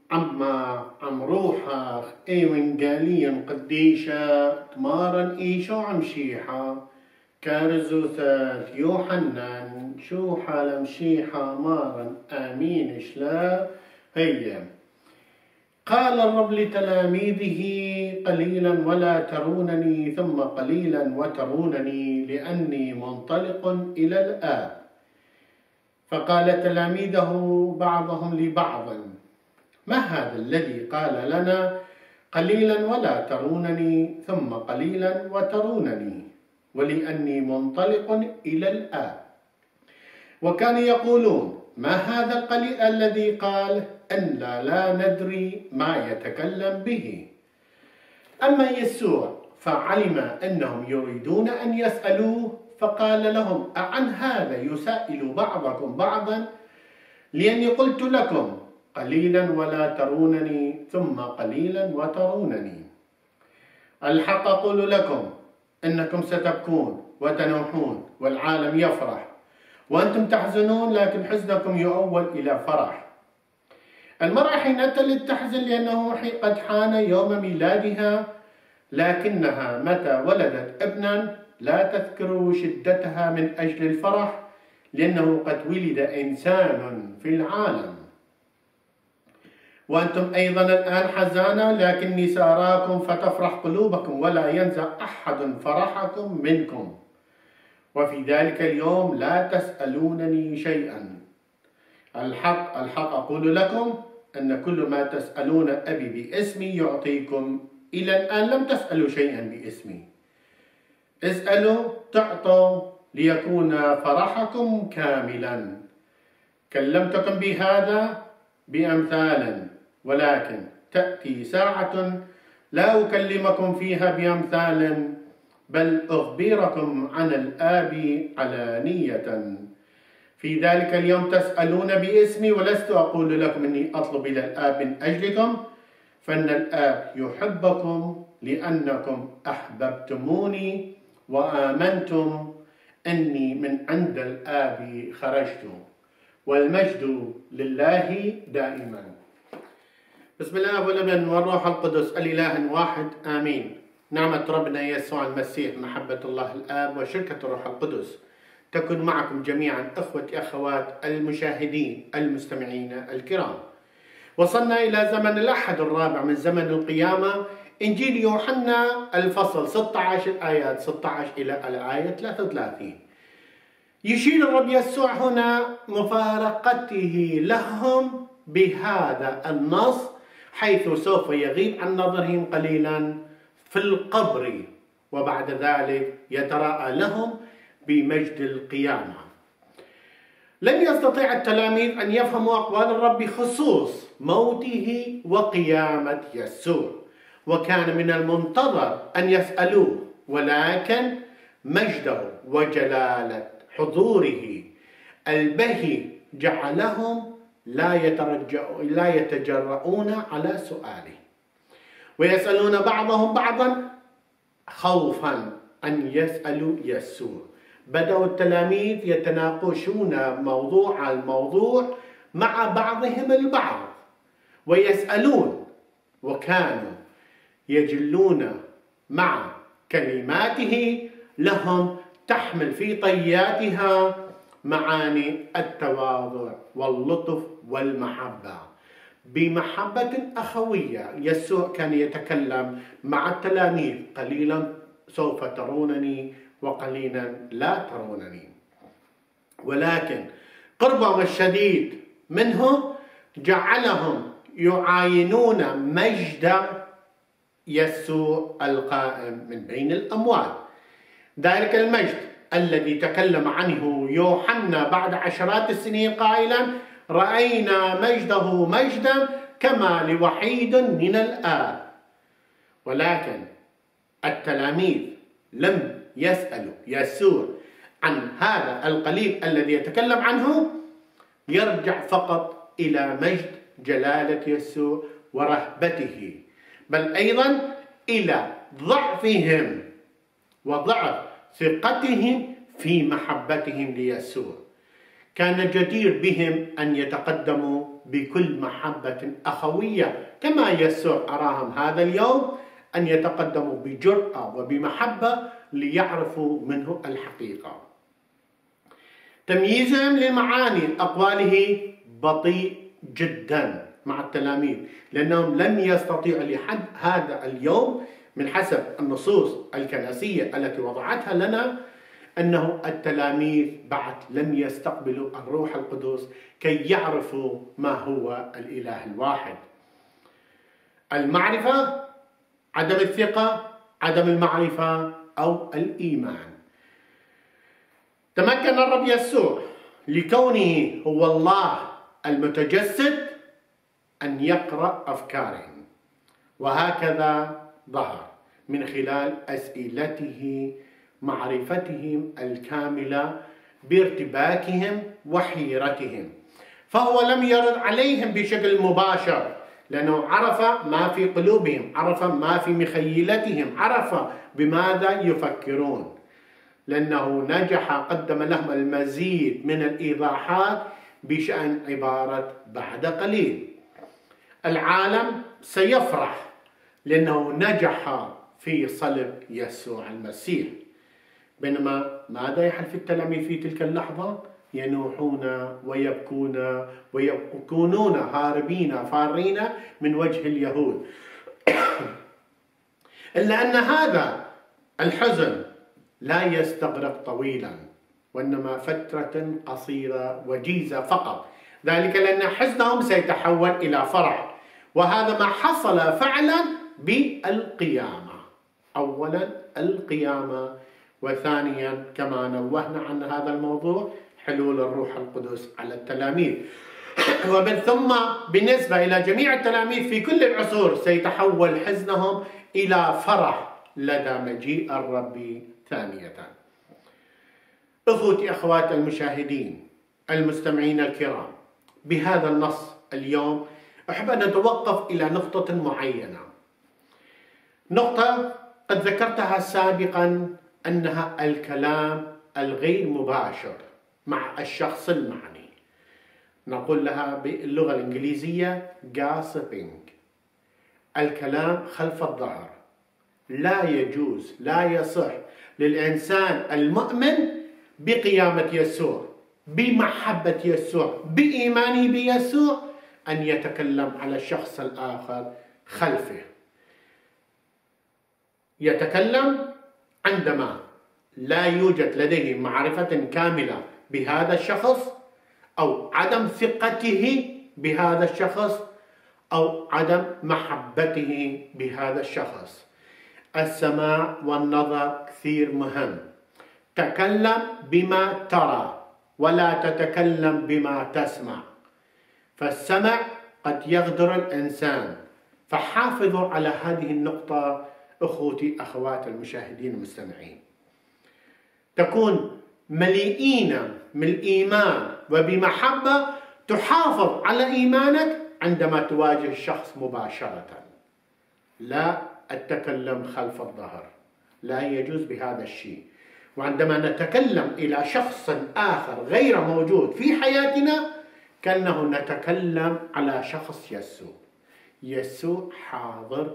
عم روحا ايوان قاليا قديشة تمارن ايشو عم شيحة كارزوثات يوحنان شو حال مشيحة مارن آمين شلا هي. قال الرب لتلاميذه قليلا ولا ترونني ثم قليلا وترونني لأني منطلق إلى الآب. فقال تلاميذه بعضهم لبعض ما هذا الذي قال لنا قليلا ولا ترونني ثم قليلا وترونني ولأني منطلق إلى الآب. وكانوا يقولون ما هذا القليل الذي قال أن لا ندري ما يتكلم به. أما يسوع فعلم أنهم يريدون أن يسألوه فقال لهم أعن هذا يسائل بعضكم بعضا لأني قلت لكم قليلا ولا ترونني ثم قليلا وترونني. الحق أقول لكم إنكم ستبكون وتنوحون والعالم يفرح وأنتم تحزنون لكن حزنكم يؤول إلى فرح. المرأة حين تلد تحزن لأنه قد حان يوم ميلادها لكنها متى ولدت ابنا لا تذكر شدتها من أجل الفرح لأنه قد ولد إنسان في العالم. وأنتم أيضا الآن حزانة لكني سأراكم فتفرح قلوبكم ولا ينزع أحد فرحكم منكم. وفي ذلك اليوم لا تسألونني شيئا. الحق أقول لكم أن كل ما تسألون أبي باسمي يعطيكم. إلى الآن لم تسألوا شيئا باسمي. اسألوا تعطوا ليكون فرحكم كاملا. كلمتكم بهذا بأمثال ولكن تأتي ساعة لا أكلمكم فيها بأمثال بل أخبركم عن الآب علانية. في ذلك اليوم تسألون باسمي ولست أقول لكم إني أطلب إلى الآب من أجلكم فإن الآب يحبكم لأنكم أحببتموني وآمنتم أني من عند الآب خرجت. والمجد لله دائما. بسم الله والابن والروح القدس الإله واحد آمين. نعمة ربنا يسوع المسيح محبة الله الآب وشركة الروح القدس تكون معكم جميعا أخوتي أخوات المشاهدين المستمعين الكرام. وصلنا إلى زمن الأحد الرابع من زمن القيامة. إنجيل يوحنا الفصل 16 آيات 16 إلى الآية 33. يشير الرب يسوع هنا مفارقته لهم بهذا النص حيث سوف يغيب عن نظرهم قليلا في القبر وبعد ذلك يتراءى لهم بمجد القيامة. لم يستطيع التلاميذ أن يفهموا أقوال الرب بخصوص موته وقيامة يسوع وكان من المنتظر أن يسألوه ولكن مجده وجلالة حضوره البهي جعلهم لا يتجرؤون على سؤاله ويسألون بعضهم بعضا خوفا أن يسألوا يسوع. بدأوا التلاميذ يتناقشون الموضوع مع بعضهم البعض ويسألون وكانوا يجلون مع كلماته لهم تحمل في طياتها معاني التواضع واللطف والمحبة. بمحبة أخوية يسوع كان يتكلم مع التلاميذ قليلا سوف ترونني وقليلا لا ترونني. ولكن قربهم الشديد منه جعلهم يعاينون مجد يسوع القائم من بين الأموات. ذلك المجد الذي تكلم عنه يوحنا بعد عشرات السنين قائلا رأينا مجده مجدا كما لوحيد من الآب. ولكن التلاميذ لم يسألوا يسوع عن هذا القليل الذي يتكلم عنه، يرجع فقط إلى مجد جلالة يسوع ورهبته، بل أيضا إلى ضعفهم وضعف ثقتهم في محبتهم ليسوع. كان جدير بهم أن يتقدموا بكل محبة أخوية كما يسوع أراهم هذا اليوم أن يتقدموا بجرأة وبمحبة ليعرفوا منه الحقيقة. تمييزهم للمعاني أقواله بطيء جدا مع التلاميذ، لأنهم لم يستطيعوا لحد هذا اليوم من حسب النصوص الكنسية التي وضعتها لنا أنه التلاميذ بعد لم يستقبلوا الروح القدس كي يعرفوا ما هو الإله الواحد. المعرفة، عدم الثقة، عدم المعرفة أو الإيمان. تمكن الرب يسوع لكونه هو الله المتجسد أن يقرأ أفكارهم، وهكذا ظهر من خلال أسئلته معرفتهم الكاملة بارتباكهم وحيرتهم، فهو لم يرد عليهم بشكل مباشر لأنه عرف ما في قلوبهم، عرف ما في مخيلتهم، عرف بماذا يفكرون، لأنه نجح قدم لهم المزيد من الإيضاحات بشأن عبارة بعد قليل. العالم سيفرح لأنه نجح في صلب يسوع المسيح، بينما ماذا يحدث التلاميذ في تلك اللحظة؟ ينوحون ويبكون ويكونون هاربين فارين من وجه اليهود. إلا أن هذا الحزن لا يستغرق طويلا، وإنما فترة قصيرة وجيزة فقط، ذلك لأن حزنهم سيتحول إلى فرح، وهذا ما حصل فعلا بالقيامة. أولا القيامة، وثانيا كما نوهنا عن هذا الموضوع حلول الروح القدس على التلاميذ، ومن ثم بالنسبة إلى جميع التلاميذ في كل العصور سيتحول حزنهم إلى فرح لدى مجيء الرب ثانية. أخوتي أخوات المشاهدين المستمعين الكرام، بهذا النص اليوم أحب أن نتوقف إلى نقطة معينة، نقطة قد ذكرتها سابقا أنها الكلام الغير مباشر مع الشخص المعني، نقول لها باللغة الإنجليزية gossiping، الكلام خلف الظهر. لا يجوز، لا يصح للإنسان المؤمن بقيامة يسوع، بمحبة يسوع، بإيمانه بيسوع أن يتكلم على الشخص الآخر خلفه. يتكلم عندما لا يوجد لديه معرفة كاملة بهذا الشخص، أو عدم ثقته بهذا الشخص، أو عدم محبته بهذا الشخص. السماع والنظر كثير مهم. تكلم بما ترى ولا تتكلم بما تسمع، فالسمع قد يغدر الإنسان، فحافظوا على هذه النقطة أخوتي أخوات المشاهدين المستمعين. تكون مليئين من الإيمان وبمحبة، تحافظ على إيمانك عندما تواجه الشخص مباشرة، لا التكلم خلف الظهر، لا يجوز بهذا الشيء. وعندما نتكلم إلى شخص آخر غير موجود في حياتنا كأنه نتكلم على شخص يسوع. يسوع حاضر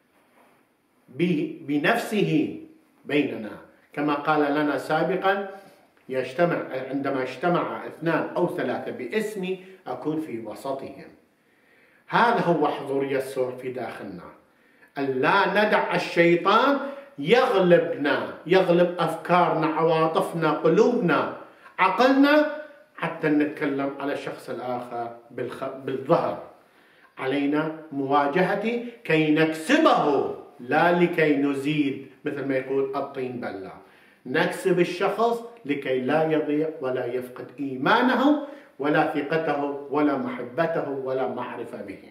بنفسه بيننا، كما قال لنا سابقا عندما اجتمع 2 أو 3 باسمي أكون في وسطهم. هذا هو حضور يسوع في داخلنا، أن لا ندع الشيطان يغلبنا، يغلب أفكارنا، عواطفنا، قلوبنا، عقلنا، حتى نتكلم على الشخص الآخر بالظهر. علينا مواجهته كي نكسبه، لا لكي نزيد، مثل ما يقول الطين بلة. نكسب الشخص لكي لا يضيع ولا يفقد إيمانه ولا ثقته ولا محبته ولا معرفة به.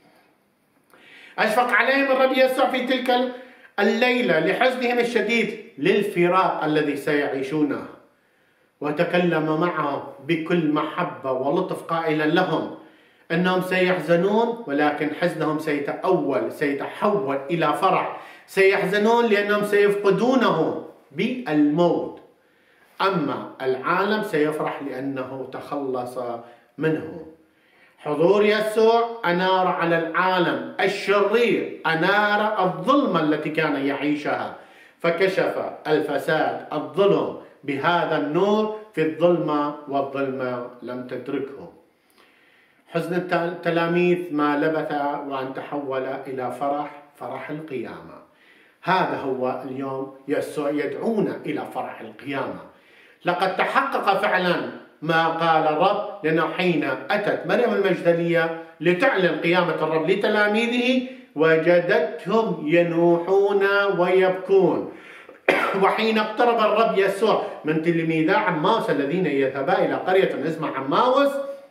أشفق عليهم الرب يسوع في تلك الليلة لحزنهم الشديد للفراق الذي سيعيشونه، وتكلم معهم بكل محبة ولطف قائلا لهم أنهم سيحزنون، ولكن حزنهم سيتحول إلى فرح. سيحزنون لأنهم سيفقدونه بالموت، أما العالم سيفرح لأنه تخلص منه. حضور يسوع أنار على العالم الشرير، أنار الظلمة التي كان يعيشها، فكشف الفساد الظلم بهذا النور في الظلمة، والظلمة لم تدركه. حزن التلاميذ ما لبث وأن تحول إلى فرح القيامة. هذا هو اليوم يسوع يدعونا إلى فرح القيامة. لقد تحقق فعلا ما قال الرب، لأنه حين أتت مريم المجدلية لتعلن قيامة الرب لتلاميذه وجدتهم ينوحون ويبكون. وحين اقترب الرب يسوع من تلميذا عماوس الذين يذهبا إلى قرية اسمها عماوس،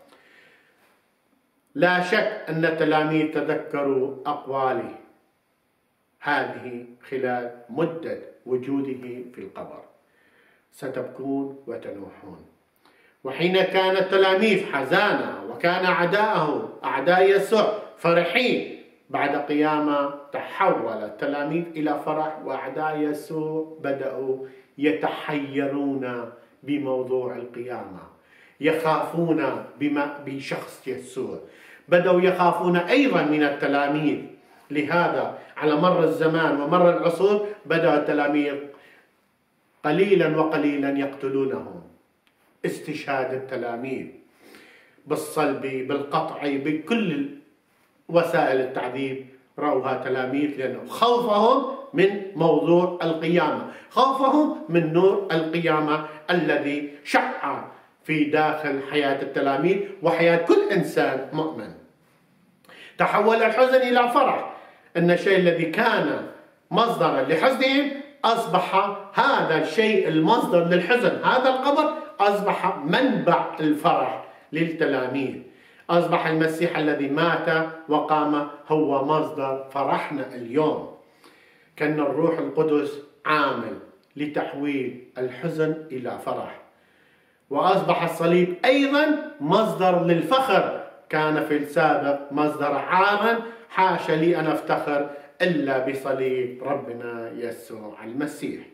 لا شك أن التلاميذ تذكروا أقواله هذه خلال مدة وجوده في القبر: ستبكون وتنوحون. وحين كان التلاميذ حزانا وكان أعداء يسوع فرحين بعد قيامة، تحول التلاميذ إلى فرح، وأعداء يسوع بدأوا يتحيرون بموضوع القيامة، يخافون بشخص يسوع، بدأوا يخافون أيضا من التلاميذ. لهذا على مر الزمان ومر العصور بدأ التلاميذ قليلا وقليلا يقتلونهم. استشهاد التلاميذ بالصلب، بالقطع، بكل وسائل التعذيب رأوها تلاميذ، لأنه خوفهم من موضوع القيامة، خوفهم من نور القيامة الذي شع في داخل حياة التلاميذ وحياة كل إنسان مؤمن. تحول الحزن إلى فرح، أن الشيء الذي كان مصدرا لحزنهم أصبح هذا الشيء المصدر للحزن، هذا القبر أصبح منبع الفرح للتلاميذ. أصبح المسيح الذي مات وقام هو مصدر فرحنا اليوم. كان الروح القدس عامل لتحويل الحزن إلى فرح. وأصبح الصليب أيضا مصدر للفخر، كان في السابق مصدر عار، حاشا لي أن أفتخر إلا بصليب ربنا يسوع المسيح.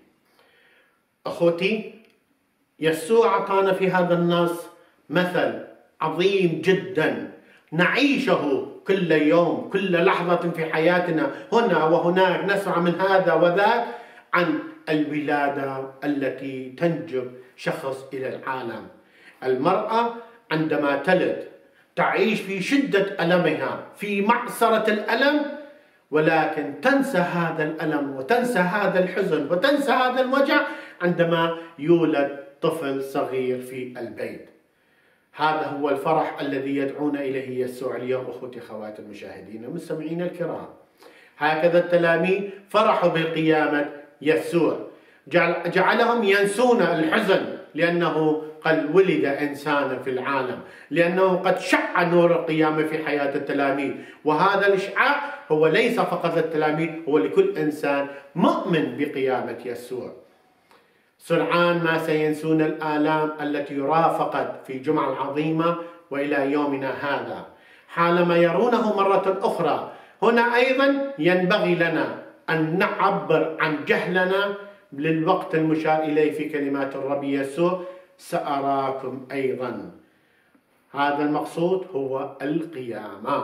أخوتي، يسوع أعطانا في هذا النص مثل عظيم جدا نعيشه كل يوم، كل لحظة في حياتنا، هنا وهناك نسمع من هذا وذاك عن الولادة التي تنجب شخص إلى العالم. المرأة عندما تلد تعيش في شدة ألمها، في معصرة الألم، ولكن تنسى هذا الألم وتنسى هذا الحزن وتنسى هذا الوجع عندما يولد طفل صغير في البيت. هذا هو الفرح الذي يدعونا إليه يسوع اليوم. أخوتي خواتي المشاهدين المستمعين الكرام، هكذا التلاميذ فرحوا بقيامة يسوع، جعلهم ينسون الحزن، لأنه قد ولد إنسانا في العالم، لأنه قد شع نور القيامة في حياة التلاميذ. وهذا الإشعاع هو ليس فقط للتلاميذ، هو لكل إنسان مؤمن بقيامة يسوع. سرعان ما سينسون الآلام التي رافقت في جمعة العظيمة وإلى يومنا هذا، حالما يرونه مرة أخرى. هنا أيضا ينبغي لنا أن نعبر عن جهلنا للوقت المشار إليه في كلمات الرب يسوع: سأراكم أيضا. هذا المقصود هو القيامة،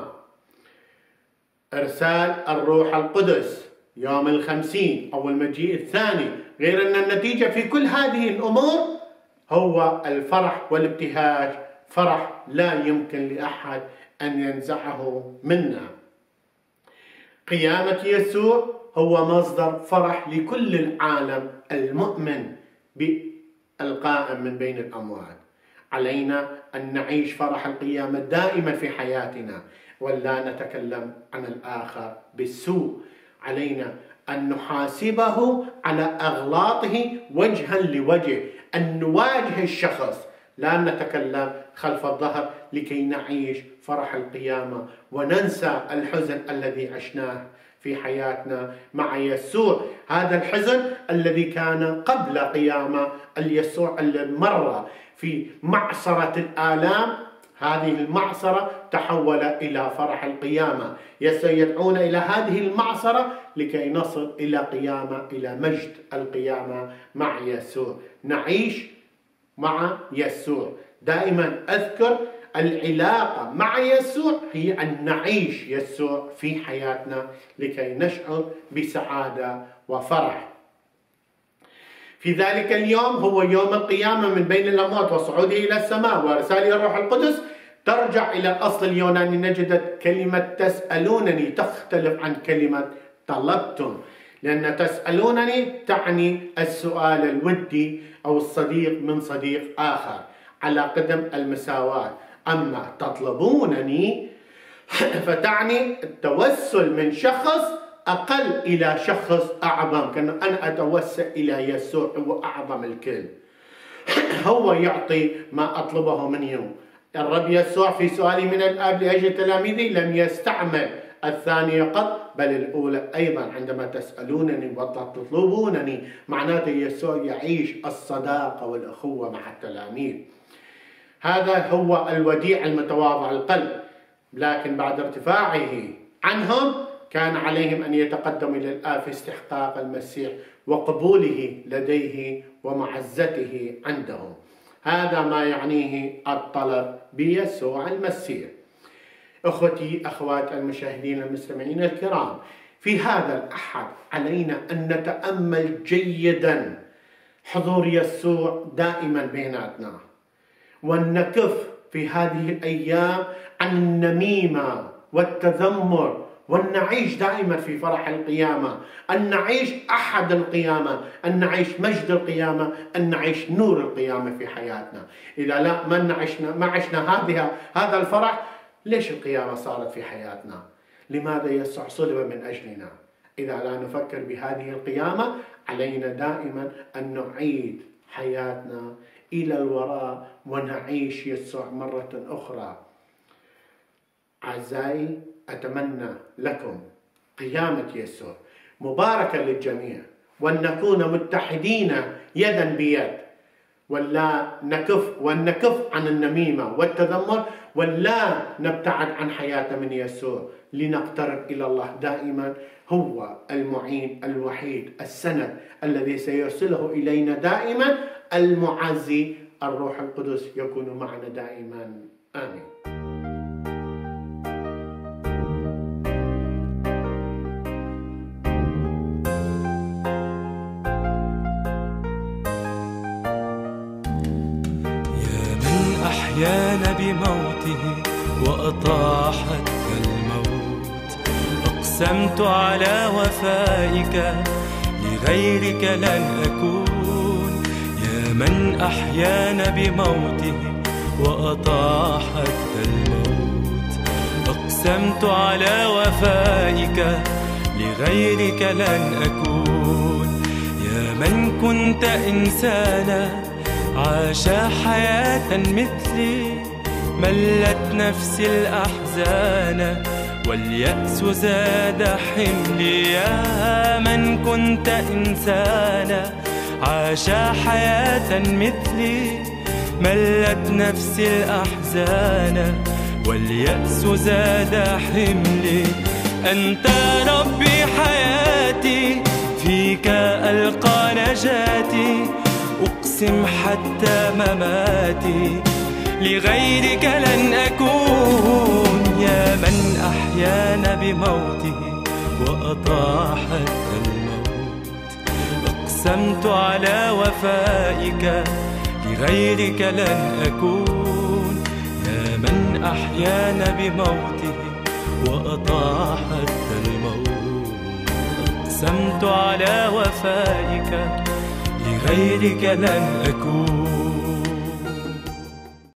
إرسال الروح القدس يوم الخمسين أو المجيء الثاني. غير أن النتيجة في كل هذه الأمور هو الفرح والابتهاج، فرح لا يمكن لأحد أن ينزعه منا. قيامة يسوع هو مصدر فرح لكل العالم المؤمن بالقائم من بين الأموات. علينا أن نعيش فرح القيامة دائما في حياتنا، ولا نتكلم عن الآخر بالسوء. علينا أن نحاسبه على أغلاطه وجها لوجه، أن نواجه الشخص، لا نتكلم خلف الظهر، لكي نعيش فرح القيامة وننسى الحزن الذي عشناه في حياتنا مع يسوع. هذا الحزن الذي كان قبل قيامة اليسوع، الذي مر في معصرة الآلام، هذه المعصرة تحول إلى فرح القيامة. يسوع يدعونا إلى هذه المعصرة لكي نصل إلى قيامة، إلى مجد القيامة مع يسوع، نعيش مع يسوع. دائما أذكر العلاقة مع يسوع هي أن نعيش يسوع في حياتنا لكي نشعر بسعادة وفرح. في ذلك اليوم هو يوم القيامة من بين الأموات وصعوده إلى السماء ورسائل الروح القدس ترجع إلى الأصل اليوناني. نجد كلمة تسألونني تختلف عن كلمة طلبتم، لأن تسألونني تعني السؤال الودي أو الصديق من صديق آخر على قدم المساواة. أما تطلبونني فتعني التوسل من شخص أقل إلى شخص أعظم، كأن أنا أتوسل إلى يسوع هو أعظم الكل، هو يعطي ما أطلبه منه. الرب يسوع في سؤالي من الآب لأجل تلاميذي لم يستعمل الثانية قط بل الأولى أيضا. عندما تسألونني وتطلبونني معناته يسوع يعيش الصداقة والأخوة مع التلاميذ. هذا هو الوديع المتواضع القلب، لكن بعد ارتفاعه عنهم كان عليهم أن يتقدموا إلى الآب في استحقاق المسيح وقبوله لديه ومعزته عندهم. هذا ما يعنيه الطلب بيسوع المسيح. أخوتي أخوات المشاهدين المستمعين الكرام، في هذا الأحد علينا أن نتأمل جيدا حضور يسوع دائما بيناتنا، وأن نكف في هذه الأيام عن النميمة والتذمر، وأن نعيش دائما في فرح القيامة، أن نعيش أحد القيامة، أن نعيش مجد القيامة، أن نعيش نور القيامة في حياتنا. إذا لا ما عشنا هذا الفرح، ليش القيامة صارت في حياتنا؟ لماذا يسوع صلب من أجلنا؟ إذا لا نفكر بهذه القيامة علينا دائما أن نعيد حياتنا إلى الوراء ونعيش يسوع مرة أخرى. أعزائي، أتمنى لكم قيامة يسوع مباركة للجميع، وأن نكون متحدين يدا بيد، ولا نكف عن النميمة والتذمر، ولا نبتعد عن حياتنا من يسوع، لنقترب إلى الله دائما. هو المعين الوحيد، السند الذي سيرسله إلينا دائما، المعزي الروح القدس يكون معنا دائما. آمين. أحيانا بموته وأطاح حتى الموت، أقسمت على وفائك لغيرك لن أكون. يا من أحيانا بموته وأطاح حتى الموت، أقسمت على وفائك لغيرك لن أكون. يا من كنت إنسانا عاش حياة مثلي، ملت نفسي الأحزان واليأس زاد حملي. يا من كنت إنسانا عاش حياة مثلي، ملت نفسي الأحزان واليأس زاد حملي. أنت ربي حياتي، فيك ألقى نجاتي، أقسم حتى مماتي لغيرك لن أكون. يا من أحيانا بموته وأطاح حتى الموت، أقسمت على وفائك لغيرك لن أكون. يا من أحيانا بموته وأطاح حتى الموت، أقسمت على وفائك لغيرك لن أكون.